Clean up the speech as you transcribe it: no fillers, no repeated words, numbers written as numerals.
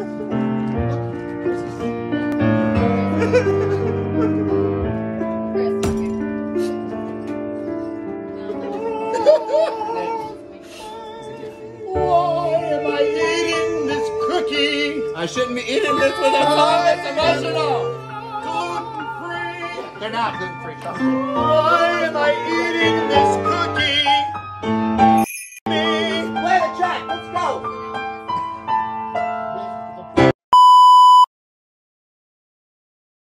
Why am I eating this cookie? I shouldn't be eating this with a song that's emotional. Gluten-free. They're not gluten-free. Why am I eating this cookie?